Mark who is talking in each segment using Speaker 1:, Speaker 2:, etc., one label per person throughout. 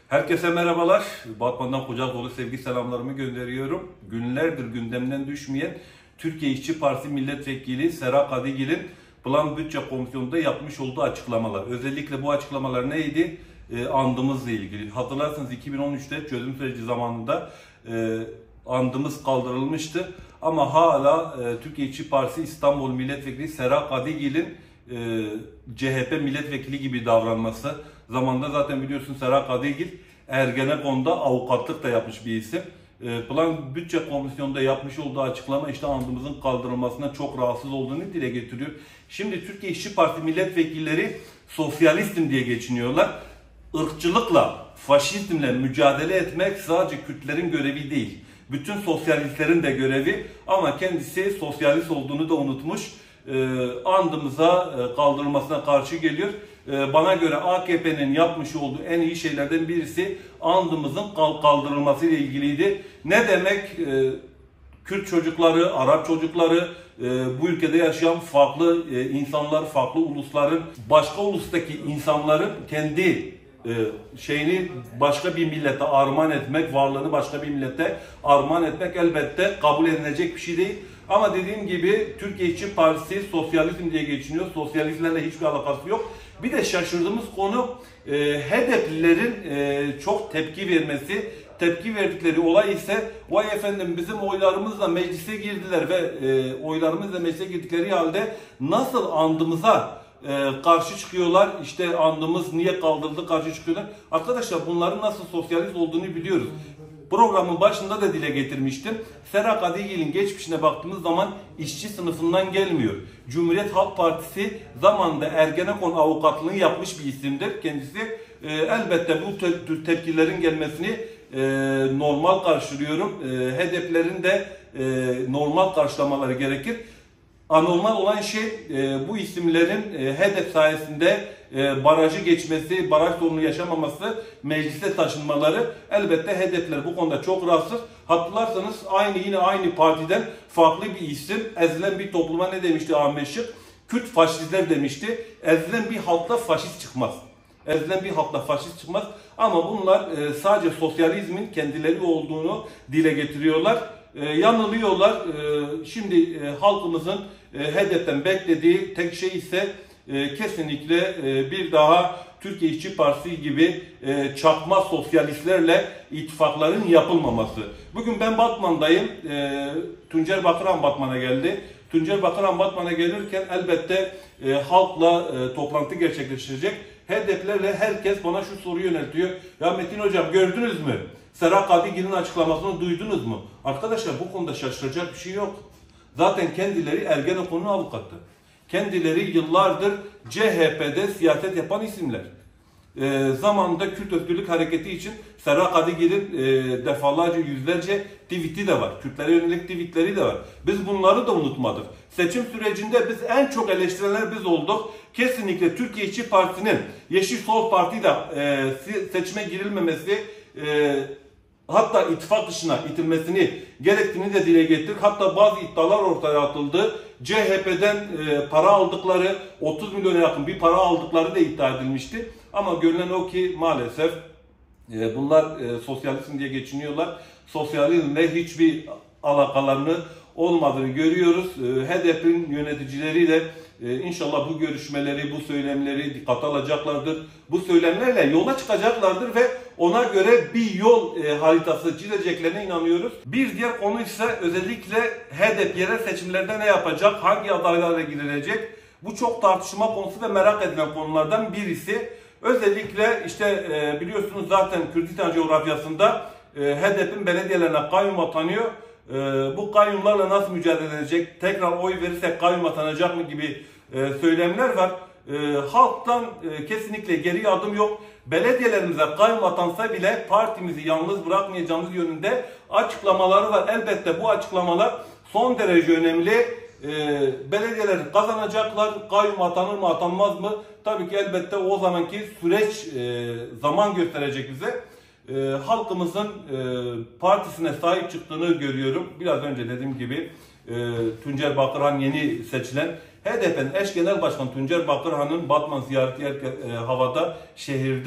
Speaker 1: Herkese merhabalar. Batman'dan kucak dolu sevgi selamlarımı gönderiyorum. Günlerdir gündemden düşmeyen Türkiye İşçi Partisi Milletvekili Serap Kadıgil'in Plan Bütçe Komisyonu'nda yapmış olduğu açıklamalar. Özellikle bu açıklamalar neydi? Andımızla ilgili. Hatırlarsanız 2013'te çözüm süreci zamanında andımız kaldırılmıştı. Ama hala Türkiye İşçi Partisi İstanbul Milletvekili Serap Kadıgil'in CHP milletvekili gibi davranması. Zamanında zaten biliyorsun Serap Kadıgil Ergenekon'da avukatlık da yapmış bir isim. Plan Bütçe Komisyonu'nda yapmış olduğu açıklama işte andımızın kaldırılmasına çok rahatsız olduğunu dile getiriyor. Şimdi Türkiye İşçi Partisi milletvekilleri sosyalistim diye geçiniyorlar. Irkçılıkla, faşizmle mücadele etmek sadece Kürtlerin görevi değil. Bütün sosyalistlerin de görevi, ama kendisi sosyalist olduğunu da unutmuş. Andımıza kaldırılmasına karşı geliyor. Bana göre AKP'nin yapmış olduğu en iyi şeylerden birisi andımızın kaldırılması ile ilgiliydi. Ne demek? Kürt çocukları, Arap çocukları, bu ülkede yaşayan farklı insanlar, farklı ulusların, başka ulustaki insanların kendi şeyini başka bir millete armağan etmek, varlığını başka bir millete armağan etmek elbette kabul edilecek bir şey değil. Ama dediğim gibi Türkiye İşçi Partisi sosyalizm diye geçiniyor. Sosyalizmlerle hiçbir alakası yok. Bir de şaşırdığımız konu HDP'lilerin çok tepki vermesi. Tepki verdikleri olay ise vay efendim bizim oylarımızla meclise girdiler ve oylarımızla meclise girdikleri halde nasıl andımıza karşı çıkıyorlar, işte andımız niye kaldırıldı karşı çıkıyorlar. Arkadaşlar bunların nasıl sosyalist olduğunu biliyoruz. Programın başında da dile getirmiştim. Serap Kadıgil'in geçmişine baktığımız zaman işçi sınıfından gelmiyor. Cumhuriyet Halk Partisi zamanında Ergenekon avukatlığını yapmış bir isimdir kendisi. Elbette bu tür tepkilerin gelmesini normal karşılıyorum. HDP'lerin de normal karşılamaları gerekir. Anormal olan şey bu isimlerin HDP sayesinde barajı geçmesi, baraj sorunu yaşamaması, meclise taşınmaları. Elbette HDP'ler bu konuda çok rahatsız. Hatırlarsanız yine aynı partiden farklı bir isim ezilen bir topluma ne demişti Ahmet Şık? Kürt faşistler demişti. Ezilen bir halkta faşist çıkmaz. Ezilen bir halkla faşist çıkmaz. Ama bunlar sadece sosyalizmin kendileri olduğunu dile getiriyorlar. Yanılıyorlar. Şimdi halkımızın HDP'den beklediği tek şey ise kesinlikle bir daha Türkiye İşçi Partisi gibi çakma sosyalistlerle ittifakların yapılmaması. Bugün ben Batman'dayım. Tuncer Bakırhan Batman'a geldi. Tuncer Bakırhan Batman'a gelirken elbette halkla toplantı gerçekleştirecek. HDP'lerle herkes bana şu soruyu yöneltiyor. Ya Metin Hocam gördünüz mü? Serap Kadıgil'in açıklamasını duydunuz mu? Arkadaşlar bu konuda şaşıracak bir şey yok. Zaten kendileri Ergenekon'un avukatı. Kendileri yıllardır CHP'de siyaset yapan isimler. Zamanında Kürt Özgürlük Hareketi için Serap Kadıgil'in defalarca yüzlerce tweet'i de var. Kürtlere yönelik tweetleri de var. Biz bunları da unutmadık. Seçim sürecinde biz en çok eleştirilenler biz olduk. Kesinlikle Türkiye İşçi Partisi'nin Yeşil Sol Parti ile seçime girilmemesi, hatta ittifak dışına itilmesini gerektiğini de dile getirdik. Hatta bazı iddialar ortaya atıldı. CHP'den para aldıkları, 30 milyona yakın bir para aldıkları da iddia edilmişti. Ama görünen o ki maalesef bunlar sosyalizm diye geçiniyorlar. Sosyalizmle hiçbir alakalarını olmadığını görüyoruz. HDP'nin yöneticileriyle inşallah bu görüşmeleri, bu söylemleri dikkate alacaklardır. Bu söylemlerle yola çıkacaklardır ve ona göre bir yol haritası çizeceklerine inanıyoruz. Bir diğer konu ise özellikle HDP yerel seçimlerde ne yapacak, hangi adaylarla girilecek? Bu çok tartışma konusu ve merak edilen konulardan birisi. Özellikle işte biliyorsunuz zaten Kürdistan coğrafyasında HDP'nin belediyelerine kayyum atanıyor. Bu kayyumlarla nasıl mücadele edecek? Tekrar oy verirsek kayyum atanacak mı gibi söylemler var. Halktan kesinlikle geri adım yok. Belediyelerimize kayyum atansa bile partimizi yalnız bırakmayacağımız yönünde açıklamaları var. Elbette bu açıklamalar son derece önemli. Belediyeler kazanacaklar. Kayyum atanır mı atanmaz mı? Tabii ki elbette o zamanki süreç zaman gösterecek bize. Halkımızın partisine sahip çıktığını görüyorum. Biraz önce dediğim gibi Tuncer Bakırhan yeni seçilen HDP'nin eş genel başkanı Tuncer Bakırhan'ın Batman ziyareti havada, şehirde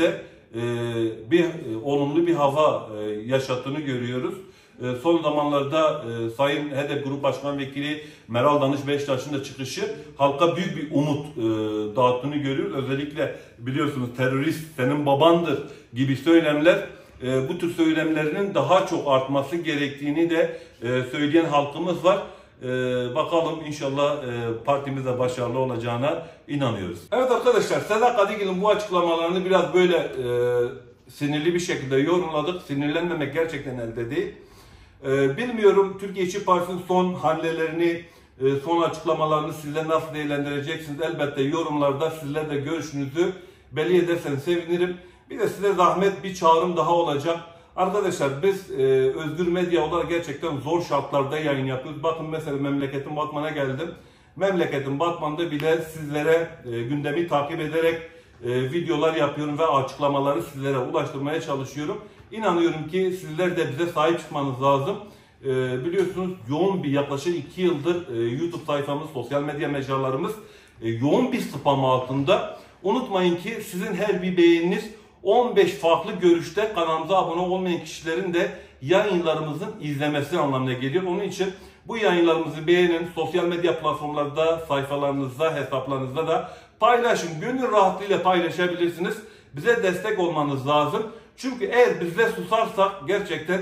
Speaker 1: olumlu bir hava yaşattığını görüyoruz. Son zamanlarda Sayın HDP Grup Başkan Vekili Meral Danış Beştaş'ın da çıkışı halka büyük bir umut dağıttığını görüyoruz. Özellikle biliyorsunuz terörist senin babandır gibi söylemler, bu tür söylemlerinin daha çok artması gerektiğini de söyleyen halkımız var. Bakalım inşallah partimizde başarılı olacağına inanıyoruz. Evet arkadaşlar, Sedat Kadıgil'in bu açıklamalarını biraz böyle sinirli bir şekilde yorumladık. Sinirlenmemek gerçekten elde değil. Bilmiyorum Türkiye İşçi Partisi'nin son hamlelerini, son açıklamalarını sizler nasıl değerlendireceksiniz? Elbette yorumlarda sizler de görüşünüzü belli ederseniz sevinirim. Bir de size zahmet bir çağrım daha olacak. Arkadaşlar biz özgür medya olarak gerçekten zor şartlarda yayın yapıyoruz. Bakın mesela memleketim Batman'a geldim. Memleketim Batman'da bile sizlere gündemi takip ederek videolar yapıyorum ve açıklamaları sizlere ulaştırmaya çalışıyorum. İnanıyorum ki sizler de bize sahip çıkmanız lazım. Biliyorsunuz yoğun bir yaklaşık 2 yıldır YouTube sayfamız, sosyal medya mecralarımız yoğun bir spam altında. Unutmayın ki sizin her bir beğeniniz 15 farklı görüşte kanalımıza abone olmayan kişilerin de yayınlarımızın izlemesi anlamına geliyor. Onun için bu yayınlarımızı beğenin, sosyal medya platformlarda, sayfalarınızda, hesaplarınızda da paylaşın. Gönül rahatlığıyla paylaşabilirsiniz. Bize destek olmanız lazım. Çünkü eğer bizle susarsak gerçekten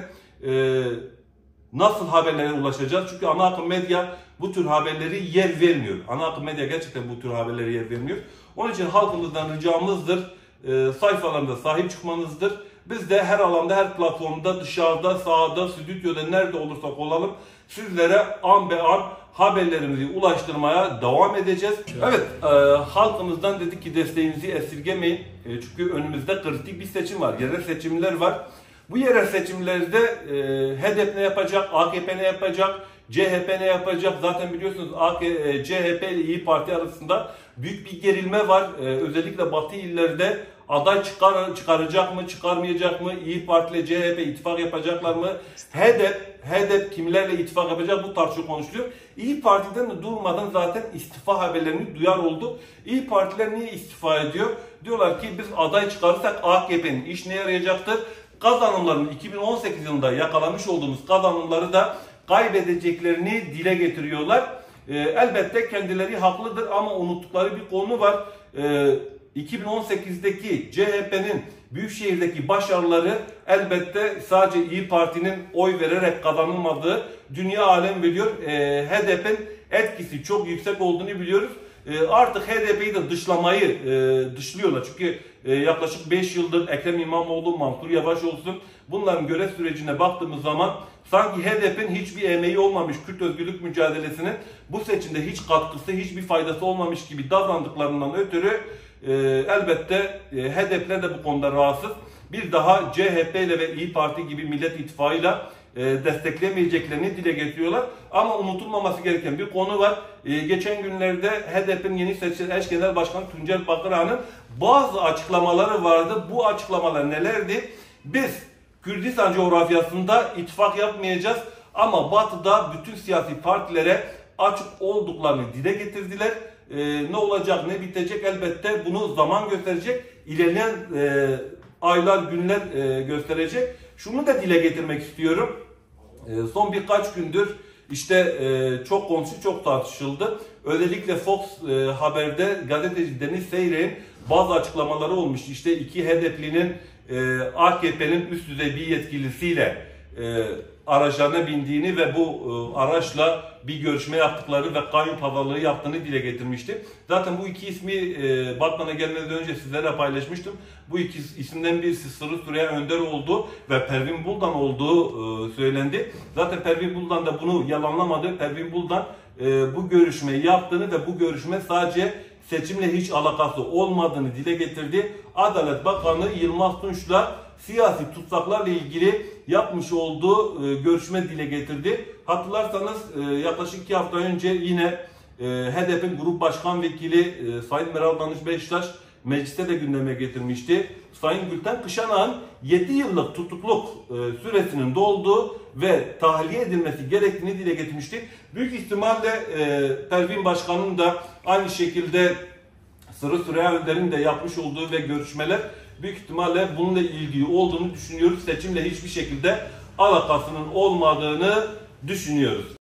Speaker 1: nasıl haberlere ulaşacağız? Çünkü ana akım medya bu tür haberleri yer vermiyor. Ana akım medya gerçekten bu tür haberleri yer vermiyor. Onun için halkımızdan ricamızdır. Sayfalarında sahip çıkmanızdır. Biz de her alanda, her platformda, dışarıda, sahada, stüdyoda nerede olursak olalım sizlere an be an haberlerimizi ulaştırmaya devam edeceğiz. Evet, halkımızdan dedik ki desteğinizi esirgemeyin. Çünkü önümüzde kritik bir seçim var. Yerel seçimler var. Bu yerel seçimlerde HDP ne yapacak, AKP ne yapacak, CHP ne yapacak? Zaten biliyorsunuz CHP ile İYİ Parti arasında büyük bir gerilme var. Özellikle Batı illerde aday çıkaracak mı, çıkarmayacak mı? İYİ Parti ile CHP ittifak yapacaklar mı? HDP kimlerle ittifak yapacak? Bu tartışma konuşuluyor. İYİ Parti'den de durmadan zaten istifa haberlerini duyar oldu. İYİ Partiler niye istifa ediyor? Diyorlar ki biz aday çıkarırsak AKP'nin iş ne yarayacaktır? Kazanımlarını 2018 yılında yakalamış olduğumuz kazanımları da kaybedeceklerini dile getiriyorlar. Elbette kendileri haklıdır ama unuttukları bir konu var. 2018'deki CHP'nin Büyükşehir'deki başarıları elbette sadece İYİ Parti'nin oy vererek kazanılmadığı dünya alem biliyor. HDP'nin etkisi çok yüksek olduğunu biliyoruz. Artık HDP'yi de dışlıyorlar. Çünkü yaklaşık 5 yıldır Ekrem İmamoğlu, Mansur Yavaş olsun bunların görev sürecine baktığımız zaman sanki HDP'nin hiçbir emeği olmamış Kürt özgürlük mücadelesinin bu seçimde hiç katkısı, hiçbir faydası olmamış gibi davrandıklarından ötürü elbette HDP'ler de bu konuda rahatsız. Bir daha CHP ile ve İYİ Parti gibi Millet İttifakı'yla desteklemeyeceklerini dile getiriyorlar. Ama unutulmaması gereken bir konu var. Geçen günlerde HDP'nin yeni seçilen eş genel başkanı Tuncel Bakırhan'ın bazı açıklamaları vardı. Bu açıklamalar nelerdi? Biz Kürdistan coğrafyasında ittifak yapmayacağız ama Batı'da bütün siyasi partilere açık olduklarını dile getirdiler. Ne olacak, ne bitecek elbette bunu zaman gösterecek. İlerleyen aylar, günler gösterecek. Şunu da dile getirmek istiyorum. Son birkaç gündür işte çok konuşuldu, çok tartışıldı. Özellikle Fox Haber'de gazeteci Deniz Seyrek'in bazı açıklamaları olmuş. İşte iki HDP'linin AKP'nin üst düzey bir yetkilisiyle araçlarına bindiğini ve bu araçla bir görüşme yaptıkları ve kayyum pazarlığı yaptığını dile getirmişti. Zaten bu iki ismi Batman'a gelmeden önce sizlerle paylaşmıştım. Bu iki isimden birisi Sırrı Süreyya Önder olduğu ve Pervin Buldan olduğu söylendi. Zaten Pervin Buldan da bunu yalanlamadı. Pervin Buldan bu görüşmeyi yaptığını ve bu görüşme sadece seçimle hiç alakası olmadığını dile getirdi. Adalet Bakanı Yılmaz Tunç'la siyasi tutsaklarla ilgili yapmış olduğu görüşme dile getirdi. Hatırlarsanız yaklaşık 2 hafta önce yine HDP'nin Grup Başkan Vekili Sayın Meral Danış Beştaş mecliste de gündeme getirmişti. Sayın Gülten Kışanak'ın 7 yıllık tutukluk süresinin dolduğu ve tahliye edilmesi gerektiğini dile getirmişti. Büyük ihtimalle Pervin Başkan'ın da aynı şekilde Sırrı Süreyya Önder'in de yapmış olduğu ve görüşmeler büyük ihtimalle bununla ilgili olduğunu düşünüyoruz. Seçimle hiçbir şekilde alakasının olmadığını düşünüyoruz.